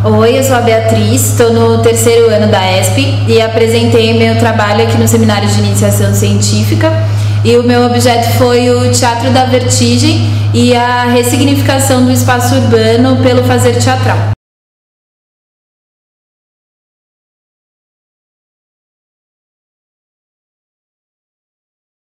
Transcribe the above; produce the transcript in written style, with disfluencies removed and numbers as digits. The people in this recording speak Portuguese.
Oi, eu sou a Beatriz, estou no terceiro ano da ESP e apresentei meu trabalho aqui no Seminário de Iniciação Científica. E o meu objeto foi o Teatro da Vertigem e a ressignificação do espaço urbano pelo fazer teatral.